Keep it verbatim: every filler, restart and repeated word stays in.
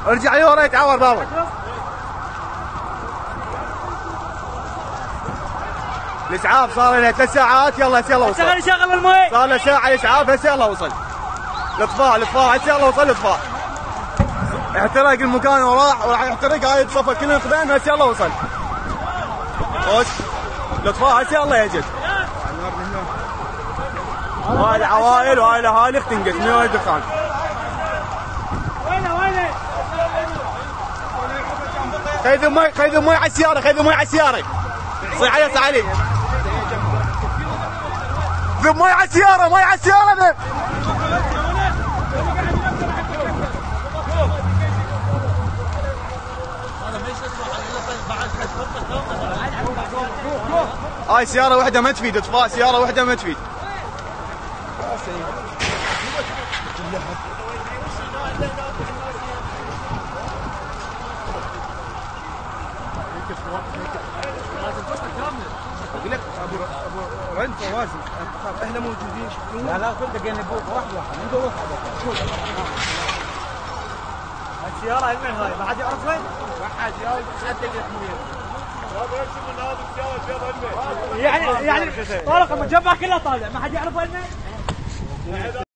ارجع لورا يتعور بابا. الاسعاف صار له ثلاث ساعات. يلا هسه يلا وصل. شغل شغل المي. صار له ساعه الاسعاف هسه يلا وصل. الاطفاء الاطفاء هسه يلا وصل الاطفاء. احترق المكان وراح وراح يحترق. هاي الصفه كلها قدام هسه يلا وصل. خوش الاطفاء هسه يلا يجد. هاي العوائل وهاي الاهالي اختنقت من هاي الدخان. وينه وينه؟ خذ مي خذ مي على السياره خذ مي على السياره. صيح علي صيح علي. ذب مي على السياره مي على السياره ذب. هاي سياره واحده ما تفيد. اطفاء سياره واحده ما تفيد. اقول لك ابو ابو رن فوازي احنا موجودين. لا لا كل دقيقة نبوك واحد واحد من دور واحد. السيارة هاي من هاي؟ ما حد يعرف وين؟ ما حد يعرف. ساعة دقيقة مويه. يعني يعني طارق المجمع كله طالع ما حد يعرف وين؟